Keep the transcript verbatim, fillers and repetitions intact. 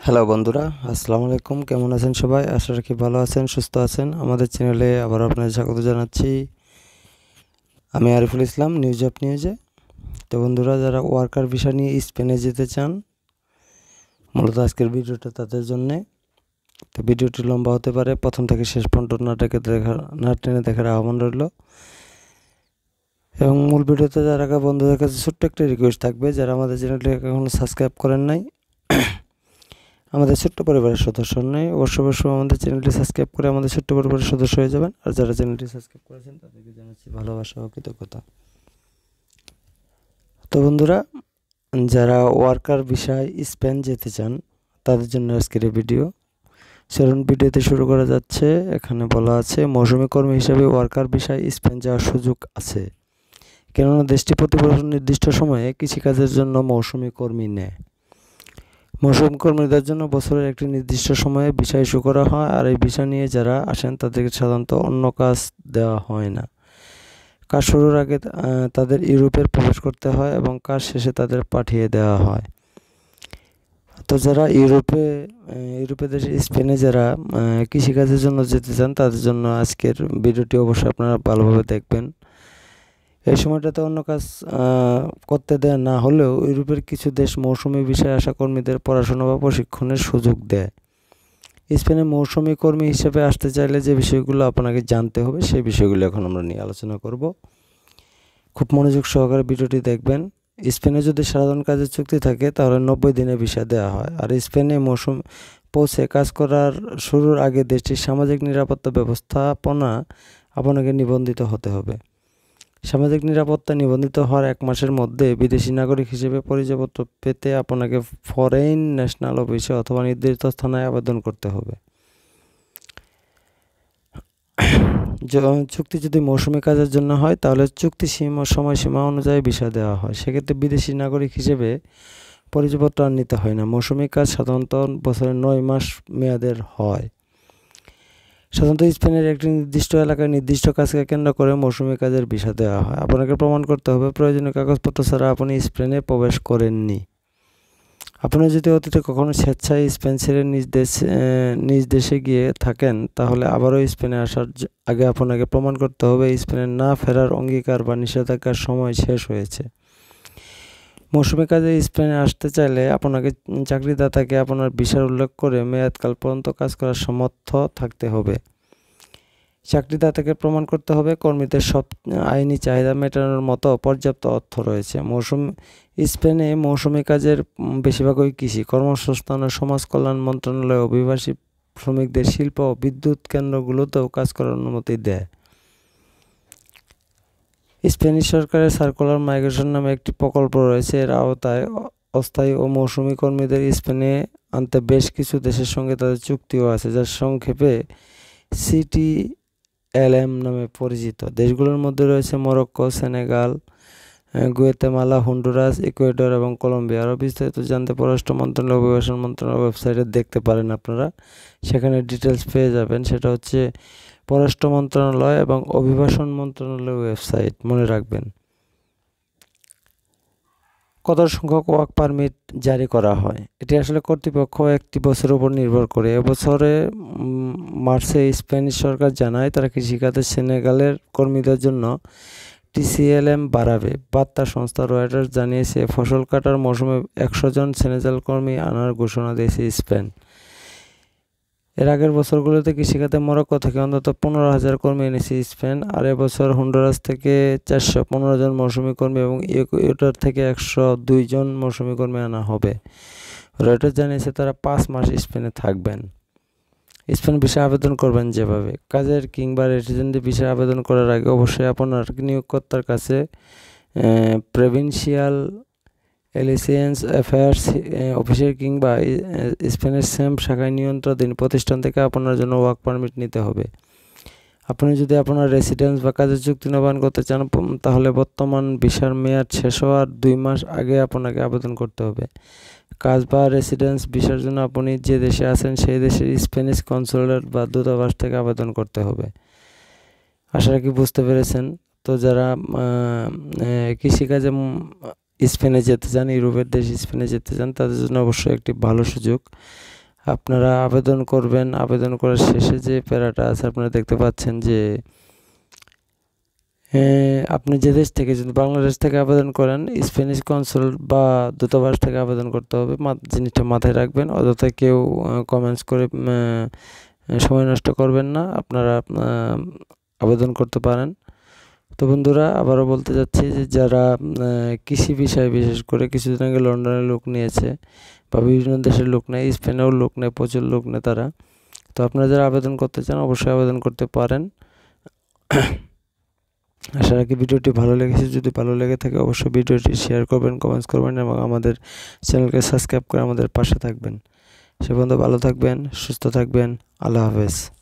Hello বন্ধুরা, আসসালামু আলাইকুম। কেমন আছেন সবাই? আশা রাখি ভালো আছেন, সুস্থ আছেন। আমাদের চ্যানেলে আবার আপনাদের স্বাগত জানাচ্ছি। আমি আরিফুল ইসলাম, নিউজ অফ নিউজে। তো বন্ধুরা, যারা ওয়ার্কার ভিসা নিয়ে স্পেনে যেতে চান, মূলত আজকের ভিডিওটা তাদের জন্যে। তো ভিডিওটি লম্বা হতে পারে, প্রথম থেকে শেষ পর্যন্ত নাটকে দেখা না টেনে দেখার আহ্বান রইল। এবং মূল ভিডিওতে যারা আগে বন্ধুদের কাছে ছোট্ট একটা রিকোয়েস্ট থাকবে, যারা আমাদের চ্যানেলটি এখনও সাবস্ক্রাইব করেন নাই, আমাদের ছোট্ট পরিবারের সদস্য নয়, অবশ্য অবশ্যই আমাদের চ্যানেলটি সাবস্ক্রাইব করে আমাদের ছোট্ট পরিবারের সদস্য হয়ে যাবেন। আর যারা চ্যানেলটি সাবস্ক্রাইব করেছেন তাদেরকে জানাচ্ছি ভালোবাসা ও কৃতজ্ঞতা। তো বন্ধুরা, যারা ওয়ার্কার ভিসায় স্পেন যেতে চান তাদের জন্য আজকের এই ভিডিও। চলুন ভিডিওতে শুরু করা যাচ্ছে। এখানে বলা আছে, মৌসুমী কর্মী হিসাবে ওয়ার্কার ভিসায় স্পেন যাওয়ার সুযোগ আছে, কেননা দেশটি প্রতি বছর নির্দিষ্ট সময়ে কৃষিকাজের জন্য মৌসুমী কর্মী নেয়। মৌসুমী কর্মীদের জন্য বছরের একটি নির্দিষ্ট সময়ে ভিসা ইস্যু করা হয়, আর এই ভিসা নিয়ে যারা আসেন তাদেরকে সাধারণত অন্য কাজ দেওয়া হয় না। কাজ শুরুর আগে তাদের ইউরোপে প্রবেশ করতে হয় এবং কাজ শেষে তাদের পাঠিয়ে দেওয়া হয়। তো যারা ইউরোপে ইউরোপে দেশে স্পেনে যারা কৃষিকাজের জন্য যেতে চান তাদের জন্য আজকের ভিডিওটি অবশ্যই আপনারা ভালোভাবে দেখবেন। এই সময়টাতে অন্য কাজ করতে দেয় না হলেও ইউরোপের কিছু দেশ মৌসুমি ভিসায় আসা কর্মীদের পড়াশোনা বা প্রশিক্ষণের সুযোগ দেয়। স্পেনে মৌসুমি কর্মী হিসেবে আসতে চাইলে যে বিষয়গুলো আপনাকে জানতে হবে সেই বিষয়গুলো এখন আমরা নিয়ে আলোচনা করব। খুব মনোযোগ সহকারে ভিডিওটি দেখবেন। স্পেনে যদি সাধারণ কাজের চুক্তি থাকে তাহলে নব্বই দিনে ভিসা দেওয়া হয়। আর স্পেনে মৌসুম পৌঁছে কাজ করার শুরুর আগে দেশটির সামাজিক নিরাপত্তা ব্যবস্থাপনা আপনাকে নিবন্ধিত হতে হবে। সামাজিক নিরাপত্তা নিবন্ধিত হওয়ার এক মাসের মধ্যে বিদেশি নাগরিক হিসেবে পরিচয়পত্র পেতে আপনাকে ফরেন ন্যাশনাল অফিসে অথবা নির্ধারিত স্থানে আবেদন করতে হবে। চুক্তি যদি মৌসুমী কাজের জন্য হয় তাহলে চুক্তি সীমা সময়সীমা অনুযায়ী ভিসা দেওয়া হয়। সেক্ষেত্রে বিদেশি নাগরিক হিসেবে পরিচয়পত্র আর নিতে হয় না। মৌসুমী কাজ সাধারণত বছরের নয় মাস মেয়াদের হয়। সাধারণত স্পেনের একটি নির্দিষ্ট এলাকায় নির্দিষ্ট কাজকে কেন্দ্র করে মৌসুমী কাজের ভিসা দেওয়া হয়। আপনাকে প্রমাণ করতে হবে প্রয়োজনীয় কাগজপত্র ছাড়া আপনি স্পেনে প্রবেশ করেননি। আপনি যদি অতীতে কখনো স্বেচ্ছায় স্পেন ছেড়ে নিজ দেশ নিজ দেশে গিয়ে থাকেন তাহলে আবারও স্পেনে আসার আগে আপনাকে প্রমাণ করতে হবে স্পেনে না ফেরার অঙ্গীকার বা নিষেধাজ্ঞার সময় শেষ হয়েছে। মৌসুমী কাজে স্পেনে আসতে চাইলে আপনাকে চাকরিদাতাকে আপনার ভিসার উল্লেখ করে মেয়াদকাল পর্যন্ত কাজ করার সামর্থ্য থাকতে হবে। চাকরিদাতাকে প্রমাণ করতে হবে কর্মীদের সব আইনি চাহিদা মেটানোর মতো পর্যাপ্ত অর্থ রয়েছে। মৌসুম স্পেনে মৌসুমী কাজের বেশিরভাগই কৃষি, কর্মসংস্থান ও সমাজ কল্যাণ মন্ত্রণালয় অভিবাসী শ্রমিকদের শিল্প ও বিদ্যুৎ কেন্দ্রগুলোতেও কাজ করার অনুমতি দেয়। স্প্যানিশ সরকারের সার্কুলার মাইগ্রেশন নামে একটি প্রকল্প রয়েছে। এর আওতায় অস্থায়ী ও মৌসুমী কর্মীদের স্পেনে আনতে বেশ কিছু দেশের সঙ্গে তাদের চুক্তিও আছে, যার সংক্ষেপে সিটি এলএম নামে পরিচিত। দেশগুলোর মধ্যে রয়েছে Morocco, Senegal, Guatemala, Honduras, Ecuador এবং কলম্বিয়া। আরও বিস্তারিত জানতে পররাষ্ট্র মন্ত্রণালয় অভিবাসন মন্ত্রণালয় ওয়েবসাইটে দেখতে পারেন আপনারা, সেখানে ডিটেলস পেয়ে যাবেন। সেটা হচ্ছে পররাষ্ট্র মন্ত্রণালয় এবং অভিবাসন মন্ত্রণালয় ওয়েবসাইট, মনে রাখবেন। কত সংখ্যক ওয়ার্ক পারমিট জারি করা হয় এটি আসলে কর্তৃপক্ষ একটি বছরের উপর নির্ভর করে। এবছরে মার্চে স্প্যানিশ সরকার জানায় তারা কৃষিখাতে সেনেগালের কর্মীদের জন্য টিসিএলএম বাড়াবে। বার্তা সংস্থা রয়টার্স জানিয়েছে ফসল কাটার মৌসুমে একশো জন সেনেগাল কর্মী আনার ঘোষণা দিয়েছে স্পেন। এর আগের বছরগুলোতে কৃষিখাতে মরক্কো থেকে অন্তত পনেরো হাজার কর্মী এনেছে স্পেন। আর এবছর হন্ডুরাস থেকে চারশো পনেরো জন মৌসুমী কর্মী এবং ইকুয়েডর থেকে একশো দুই জন মৌসুমী কর্মী আনা হবে। রয়টার্স জানিয়েছে তারা পাঁচ মাস স্পেনে থাকবেন। স্পেন ভিসা আবেদন করবেন যেভাবে, কাজের কিংবা রেসিডেন্সি ভিসা আবেদন করার আগে অবশ্যই আপনার নিয়োগকর্তার কাছে প্রভিন্সিয়াল এলিসেন্স অ্যাফেয়ার্স অফিসের কিংবা স্পেনের সেম শাখায় নিয়ন্ত্রণাধীন প্রতিষ্ঠান থেকে আপনার জন্য ওয়ার্ক পারমিট নিতে হবে। আপনি যদি আপনার রেসিডেন্স বা কাজের চুক্তি নবায়ন করতে চান তাহলে বর্তমান ভিসার মেয়াদ শেষ হওয়ার দুই মাস আগে আপনাকে আবেদন করতে হবে। কাজ বা রেসিডেন্স ভিসার জন্য আপনি যে দেশে আছেন সেই দেশের স্প্যানিশ কনসুলেট বা দূতাবাস থেকে আবেদন করতে হবে। আশা রাখি বুঝতে পেরেছেন। তো যারা কৃষিকাজে স্পেনে যেতে চান, ইউরোপের দেশ স্পেনে যেতে চান, তাদের জন্য অবশ্যই একটি ভালো সুযোগ। আপনারা আবেদন করবেন। আবেদন করার শেষে যে প্যারাটা আছে আপনারা দেখতে পাচ্ছেন যে আপনি যে দেশ থেকে, যদি বাংলাদেশ থেকে আবেদন করেন, স্প্যানিশ কনসুল বা দূতাবাস থেকে আবেদন করতে হবে। জিনিসটা মাথায় রাখবেন, অযথা কেউ কমেন্টস করে সময় নষ্ট করবেন না, আপনারা আবেদন করতে পারেন। তো বন্ধুরা, আবারও বলতে যাচ্ছি যে যারা কৃষি বিষয়ে, বিশেষ করে কিছুদিন আগে লন্ডনের লোক নিয়েছে বা বিভিন্ন দেশের লোক নেয়, স্পেনেও লোক নেয়, প্রচুর লোক নেয় তারা। তো আপনারা যারা আবেদন করতে চান অবশ্যই আবেদন করতে পারেন। আশা রাখি ভিডিওটি ভালো লেগেছে। যদি ভালো লেগে থাকে অবশ্যই ভিডিওটি শেয়ার করবেন, কমেন্টস করবেন এবং আমাদের চ্যানেলকে সাবস্ক্রাইব করে আমাদের পাশে থাকবেন। সে পর্যন্ত ভালো থাকবেন, সুস্থ থাকবেন। আল্লাহ হাফেজ।